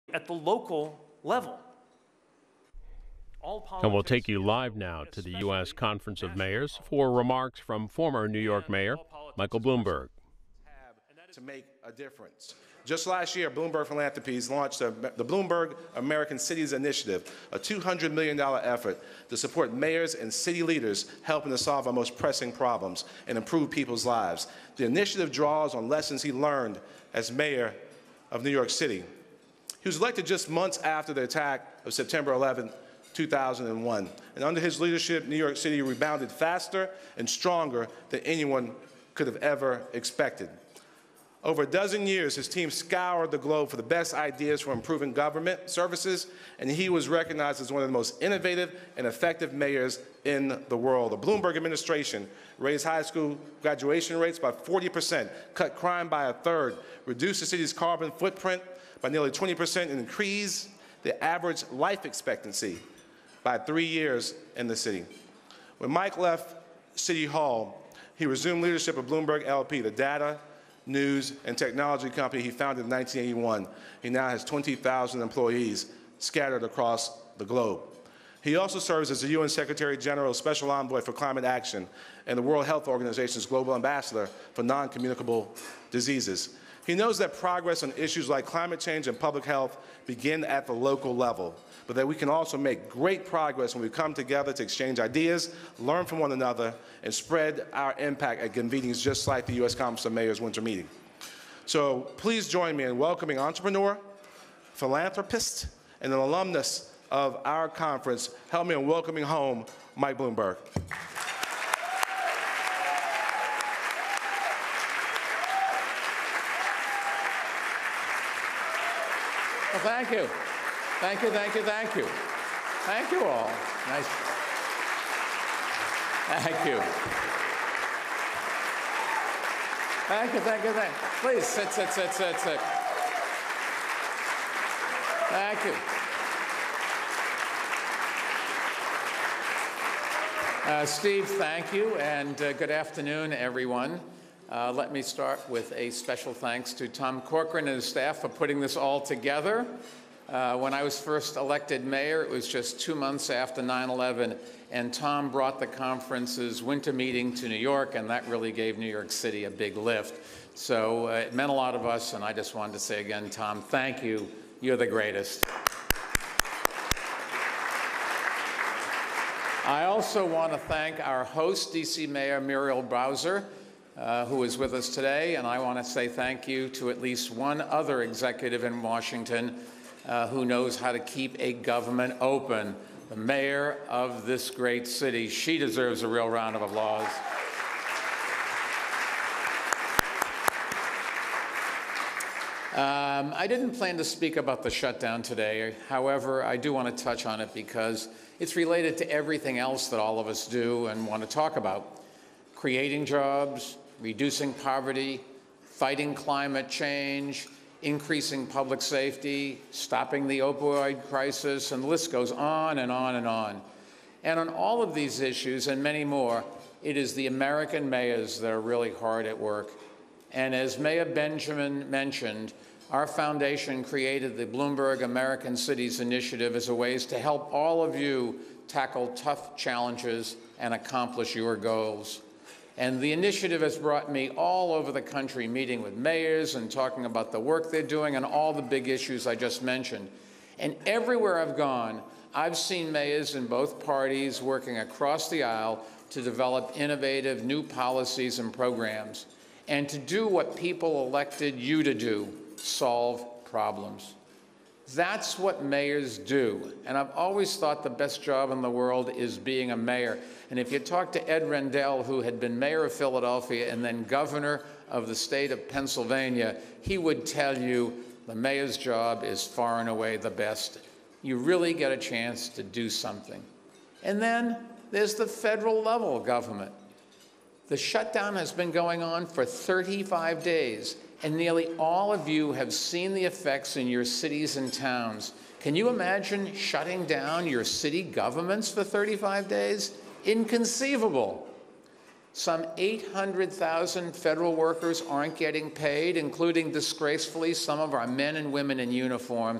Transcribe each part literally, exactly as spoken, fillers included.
at the local level. And we'll take you live now to the U S Conference of Mayors for remarks from former New York Mayor Michael Bloomberg. To make a difference. Just last year, Bloomberg Philanthropies launched a, the Bloomberg American Cities Initiative, a two hundred million dollar effort to support mayors and city leaders helping to solve our most pressing problems and improve people's lives. The initiative draws on lessons he learned as mayor of New York City. He was elected just months after the attack of September eleventh, two thousand one. And under his leadership, New York City rebounded faster and stronger than anyone could have ever expected. Over a dozen years, his team scoured the globe for the best ideas for improving government services, and he was recognized as one of the most innovative and effective mayors in the world. The Bloomberg administration raised high school graduation rates by forty percent, cut crime by a third, reduced the city's carbon footprint by nearly twenty percent, and increased the average life expectancy by three years in the city. When Mike left City Hall, he resumed leadership of Bloomberg L P, the data, news, and technology company he founded in nineteen eighty-one. He now has twenty thousand employees scattered across the globe. He also serves as the U N Secretary General Special Envoy for Climate Action and the World Health Organization's Global Ambassador for Non-Communicable Diseases. He knows that progress on issues like climate change and public health begin at the local level, but that we can also make great progress when we come together to exchange ideas, learn from one another, and spread our impact at convenings just like the U S Conference of Mayors Winter Meeting. So please join me in welcoming entrepreneur, philanthropist, and an alumnus of our conference. Help me in welcoming home Mike Bloomberg. Well, thank you. Thank you, thank you, thank you. Thank you all. Nice. Thank you. Thank you, thank you, thank you. Please, sit, sit, sit, sit, sit. Thank you. Uh, Steve, thank you, and uh, good afternoon, everyone. Uh, let me start with a special thanks to Tom Corcoran and his staff for putting this all together. Uh, when I was first elected mayor, it was just two months after nine eleven, and Tom brought the conference's winter meeting to New York, and that really gave New York City a big lift. So uh, it meant a lot of us, and I just wanted to say again, Tom, thank you. You're the greatest. I also want to thank our host, D C Mayor Muriel Bowser, Uh, who is with us today, and I want to say thank you to at least one other executive in Washington uh, who knows how to keep a government open, the mayor of this great city. She deserves a real round of applause. Um, I didn't plan to speak about the shutdown today. However, I do want to touch on it because it's related to everything else that all of us do and want to talk about. Creating jobs, reducing poverty, fighting climate change, increasing public safety, stopping the opioid crisis, and the list goes on and on and on. And on all of these issues and many more, it is the American mayors that are really hard at work. And as Mayor Benjamin mentioned, our foundation created the Bloomberg American Cities Initiative as a ways to help all of you tackle tough challenges and accomplish your goals. And the initiative has brought me all over the country, meeting with mayors and talking about the work they're doing and all the big issues I just mentioned. And everywhere I've gone, I've seen mayors in both parties working across the aisle to develop innovative new policies and programs, and to do what people elected you to do, solve problems. That's what mayors do. And I've always thought the best job in the world is being a mayor. And if you talk to Ed Rendell, who had been mayor of Philadelphia and then governor of the state of Pennsylvania, he would tell you the mayor's job is far and away the best. You really get a chance to do something. And then there's the federal level government. The shutdown has been going on for thirty-five days. And nearly all of you have seen the effects in your cities and towns. Can you imagine shutting down your city governments for thirty-five days? Inconceivable. Some eight hundred thousand federal workers aren't getting paid, including, disgracefully, some of our men and women in uniform.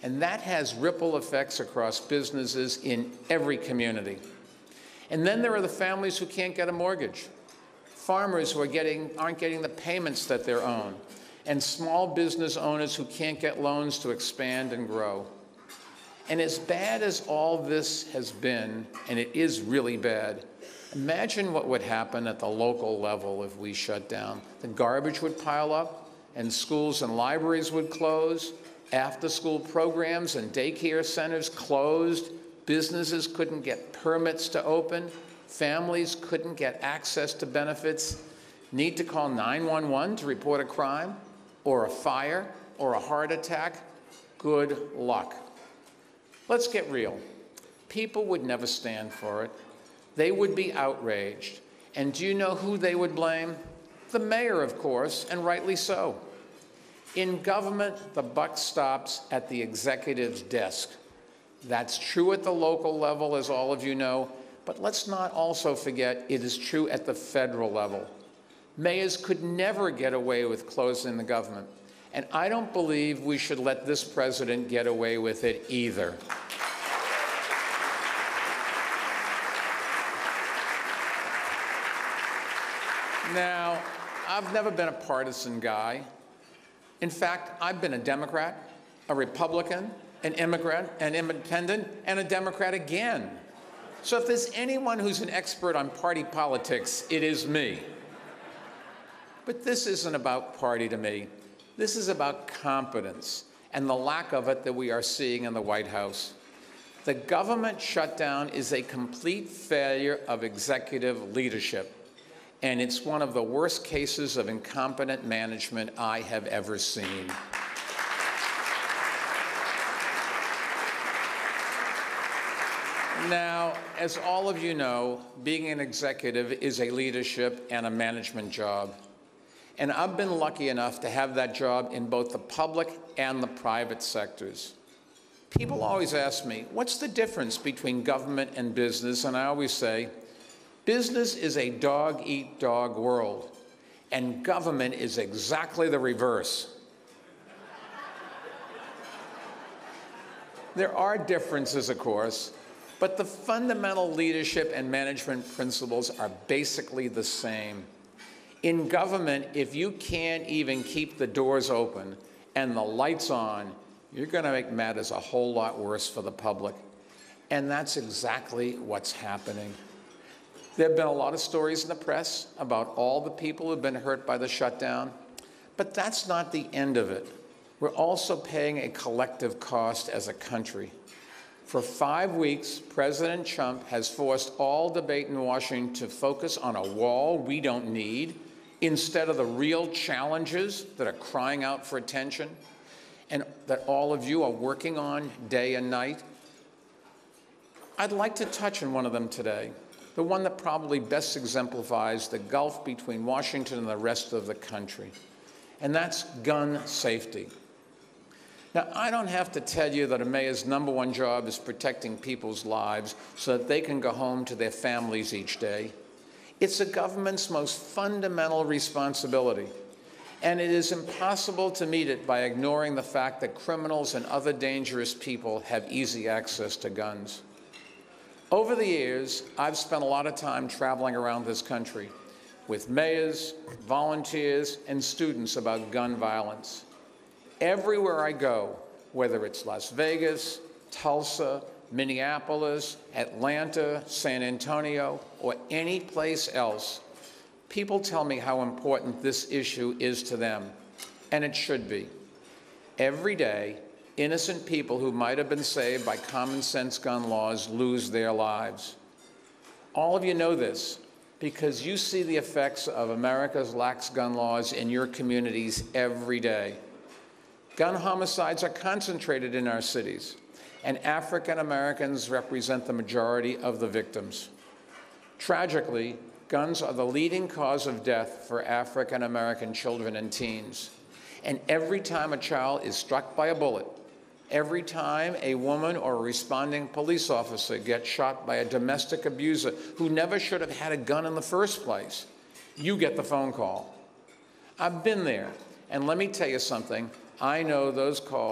And that has ripple effects across businesses in every community. And then there are the families who can't get a mortgage, farmers who are getting, aren't getting the payments that they're owed, and small business owners who can't get loans to expand and grow. And as bad as all this has been, and it is really bad, imagine what would happen at the local level if we shut down. The garbage would pile up, and schools and libraries would close, after-school programs and daycare centers closed, businesses couldn't get permits to open, families couldn't get access to benefits, need to call nine one one to report a crime, or a fire, or a heart attack. Good luck. Let's get real. People would never stand for it. They would be outraged. And do you know who they would blame? The mayor, of course, and rightly so. In government, the buck stops at the executive's desk. That's true at the local level, as all of you know, but let's not also forget it is true at the federal level. Mayors could never get away with closing the government, and I don't believe we should let this president get away with it either. Now, I've never been a partisan guy. In fact, I've been a Democrat, a Republican, an immigrant, an independent, and a Democrat again. So if there's anyone who's an expert on party politics, it is me. But this isn't about party to me. This is about competence and the lack of it that we are seeing in the White House. The government shutdown is a complete failure of executive leadership. And it's one of the worst cases of incompetent management I have ever seen. Now, as all of you know, being an executive is a leadership and a management job. And I've been lucky enough to have that job in both the public and the private sectors. People always ask me, what's the difference between government and business? And I always say, business is a dog-eat-dog world, and government is exactly the reverse. There are differences, of course, but the fundamental leadership and management principles are basically the same. In government, if you can't even keep the doors open and the lights on, you're going to make matters a whole lot worse for the public. And that's exactly what's happening. There have been a lot of stories in the press about all the people who have been hurt by the shutdown, but that's not the end of it. We're also paying a collective cost as a country. For five weeks, President Trump has forced all debate in Washington to focus on a wall we don't need instead of the real challenges that are crying out for attention and that all of you are working on day and night. I'd like to touch on one of them today, the one that probably best exemplifies the gulf between Washington and the rest of the country, and that's gun safety. Now, I don't have to tell you that a mayor's number one job is protecting people's lives so that they can go home to their families each day. It's the government's most fundamental responsibility, and it is impossible to meet it by ignoring the fact that criminals and other dangerous people have easy access to guns. Over the years, I've spent a lot of time traveling around this country with mayors, volunteers, and students about gun violence. Everywhere I go, whether it's Las Vegas, Tulsa, Minneapolis, Atlanta, San Antonio, or any place else, people tell me how important this issue is to them, and it should be. Every day, innocent people who might have been saved by common sense gun laws lose their lives. All of you know this because you see the effects of America's lax gun laws in your communities every day. Gun homicides are concentrated in our cities, and African Americans represent the majority of the victims. Tragically, guns are the leading cause of death for African American children and teens. And every time a child is struck by a bullet, every time a woman or a responding police officer gets shot by a domestic abuser who never should have had a gun in the first place, you get the phone call. I've been there, and let me tell you something. I know those calls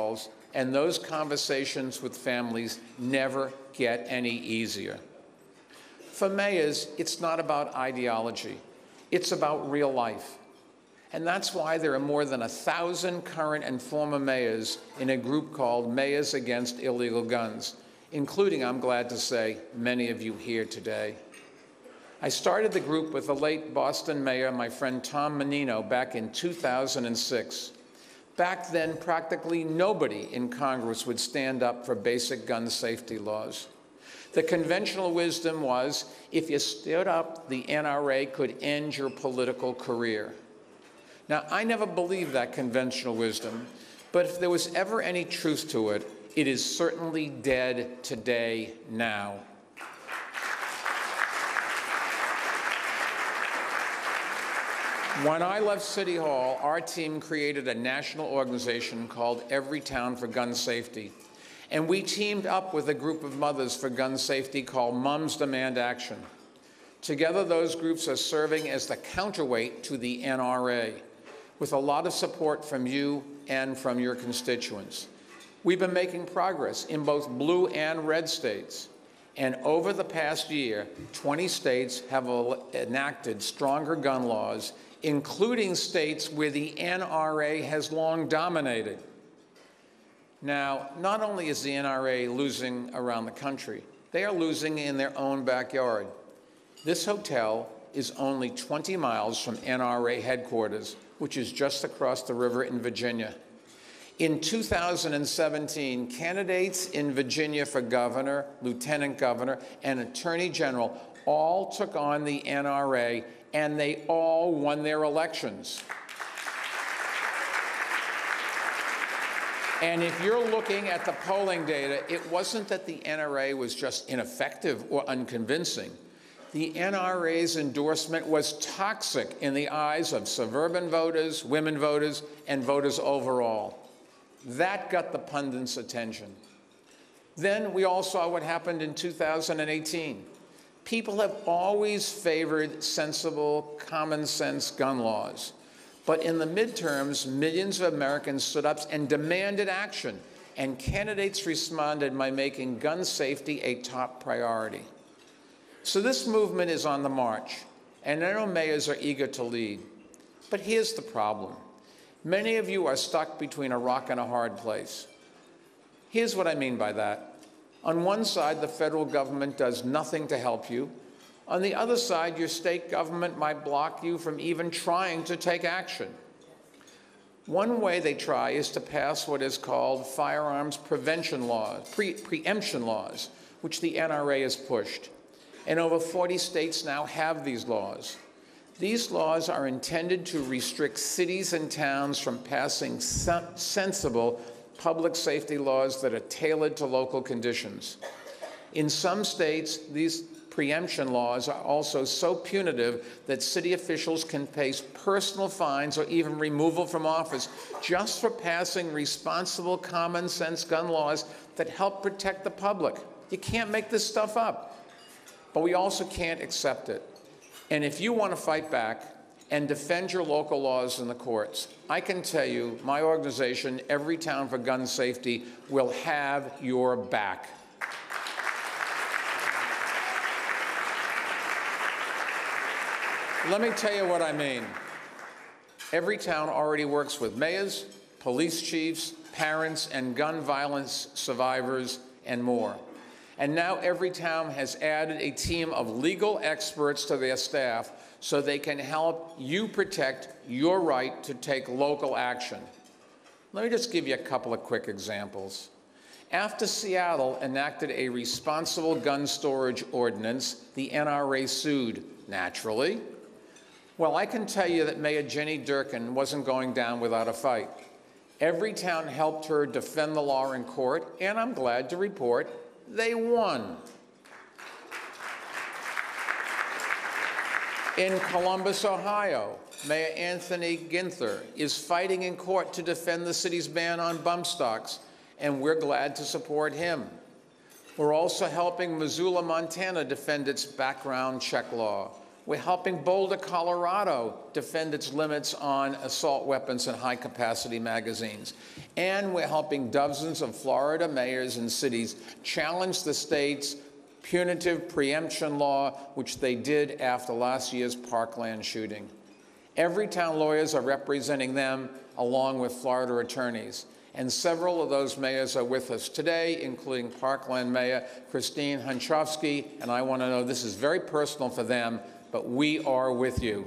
and those conversations with families never get any easier. For mayors, it's not about ideology. It's about real life. And that's why there are more than a thousand current and former mayors in a group called Mayors Against Illegal Guns, including, I'm glad to say, many of you here today. I started the group with the late Boston mayor, my friend Tom Menino, back in two thousand six. Back then, practically nobody in Congress would stand up for basic gun safety laws. The conventional wisdom was, if you stood up, the N R A could end your political career. Now, I never believed that conventional wisdom, but if there was ever any truth to it, it is certainly dead today now. When I left City Hall, our team created a national organization called Every Town for Gun Safety. And we teamed up with a group of mothers for gun safety called Moms Demand Action. Together, those groups are serving as the counterweight to the N R A, with a lot of support from you and from your constituents. We've been making progress in both blue and red states. And over the past year, twenty states have enacted stronger gun laws, including states where the N R A has long dominated. Now, not only is the N R A losing around the country, they are losing in their own backyard. This hotel is only twenty miles from N R A headquarters, which is just across the river in Virginia. In two thousand seventeen, candidates in Virginia for governor, lieutenant governor, and attorney general all took on the N R A, and they all won their elections. And if you're looking at the polling data, it wasn't that the N R A was just ineffective or unconvincing. The N R A's endorsement was toxic in the eyes of suburban voters, women voters, and voters overall. That got the pundits' attention. Then we all saw what happened in two thousand eighteen. People have always favored sensible, common-sense gun laws. But in the midterms, millions of Americans stood up and demanded action, and candidates responded by making gun safety a top priority. So this movement is on the march, and I know mayors are eager to lead. But here's the problem. Many of you are stuck between a rock and a hard place. Here's what I mean by that. On one side, the federal government does nothing to help you. On the other side, your state government might block you from even trying to take action. One way they try is to pass what is called firearms prevention laws, pre preemption laws, which the N R A has pushed. And over forty states now have these laws. These laws are intended to restrict cities and towns from passing sensible public safety laws that are tailored to local conditions. In some states, these preemption laws are also so punitive that city officials can face personal fines or even removal from office just for passing responsible, common-sense gun laws that help protect the public. You can't make this stuff up. But we also can't accept it. And if you want to fight back and defend your local laws in the courts, I can tell you my organization, Every Town for Gun Safety, will have your back. Let me tell you what I mean. Every town already works with mayors, police chiefs, parents, and gun violence survivors, and more. And now every town has added a team of legal experts to their staff so they can help you protect your right to take local action. Let me just give you a couple of quick examples. After Seattle enacted a responsible gun storage ordinance, the N R A sued, naturally. Well, I can tell you that Mayor Jenny Durkin wasn't going down without a fight. Every town helped her defend the law in court, and I'm glad to report they won. In Columbus, Ohio, Mayor Anthony Ginther is fighting in court to defend the city's ban on bump stocks, and we're glad to support him. We're also helping Missoula, Montana defend its background check law. We're helping Boulder, Colorado defend its limits on assault weapons and high-capacity magazines. And we're helping dozens of Florida mayors and cities challenge the state's punitive preemption law, which they did after last year's Parkland shooting. Everytown lawyers are representing them, along with Florida attorneys. And several of those mayors are with us today, including Parkland Mayor Christine Hunchofsky. And I want to know, this is very personal for them, but we are with you.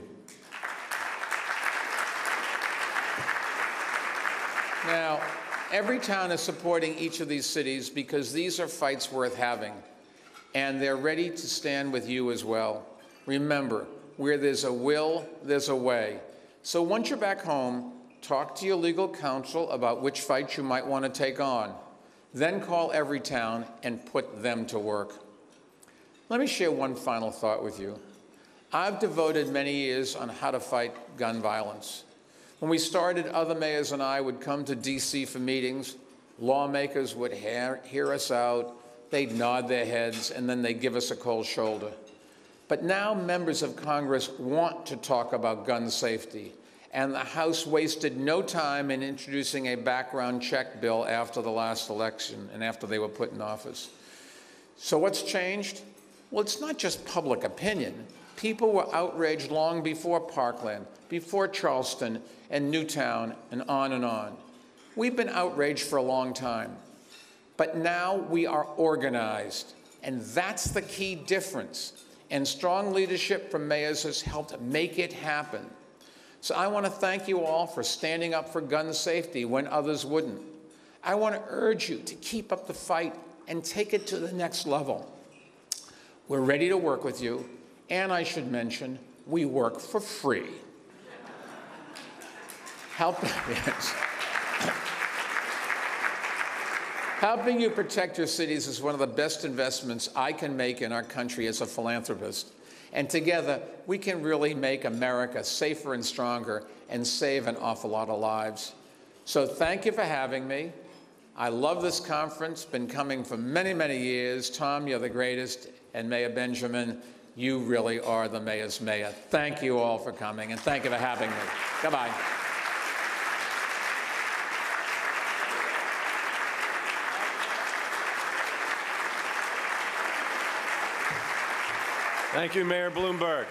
Now, every town is supporting each of these cities because these are fights worth having, and they're ready to stand with you as well. Remember, where there's a will, there's a way. So once you're back home, talk to your legal counsel about which fight you might want to take on. Then call Everytown and put them to work. Let me share one final thought with you. I've devoted many years on how to fight gun violence. When we started, other mayors and I would come to D C for meetings. Lawmakers would hear, hear us out, they'd nod their heads, and then they'd give us a cold shoulder. But now members of Congress want to talk about gun safety, and the House wasted no time in introducing a background check bill after the last election and after they were put in office. So what's changed? Well, it's not just public opinion. People were outraged long before Parkland, before Charleston and Newtown, and on and on. We've been outraged for a long time, but now we are organized, and that's the key difference. And strong leadership from mayors has helped make it happen. So I want to thank you all for standing up for gun safety when others wouldn't. I want to urge you to keep up the fight and take it to the next level. We're ready to work with you, and I should mention, we work for free. Help, yes. Helping you protect your cities is one of the best investments I can make in our country as a philanthropist. And together, we can really make America safer and stronger and save an awful lot of lives. So thank you for having me. I love this conference, been coming for many, many years. Tom, you're the greatest, and Mayor Benjamin, you really are the mayor's mayor. Thank you all for coming, and thank you for having me. Goodbye. Thank you, Mayor Bloomberg.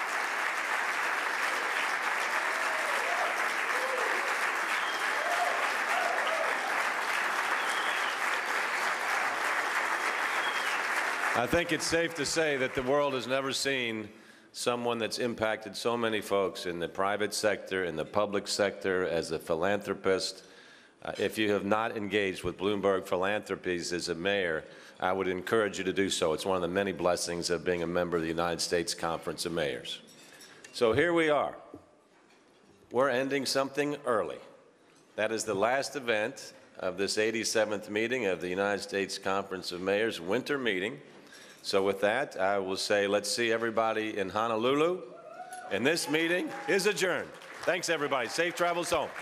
I think it's safe to say that the world has never seen someone that's impacted so many folks in the private sector, in the public sector, as a philanthropist. Uh, if you have not engaged with Bloomberg Philanthropies as a mayor, I would encourage you to do so. It's one of the many blessings of being a member of the United States Conference of Mayors. So here we are. We're ending something early. That is the last event of this eighty-seventh meeting of the United States Conference of Mayors winter meeting. So with that, I will say let's see everybody in Honolulu. And this meeting is adjourned. Thanks, everybody. Safe travels home.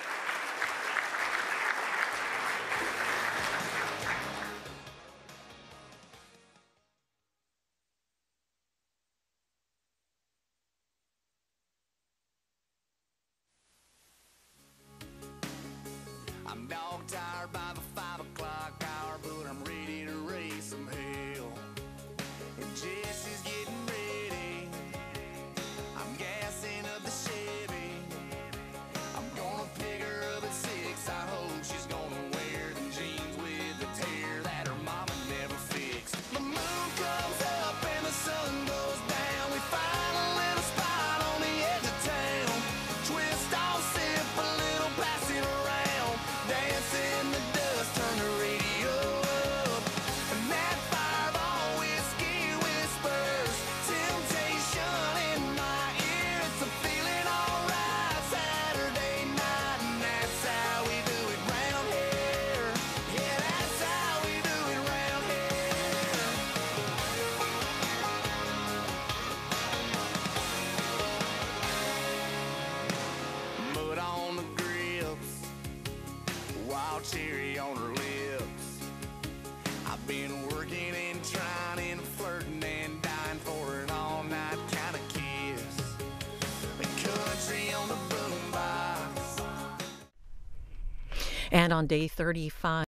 I'm dog tired by the five o'clock hour, but I'm ready to raise some hell. And Jesse's getting ready. I'm gassing up the Chevy. I'm gonna pick her up at six. I hope she's gonna wear the jeans with the tear that her mama never fixed. The moon comes up and the sun goes down. We find a little spot on the edge of town. Twist off, sip a little, pass it around. Dance in the on day thirty-five.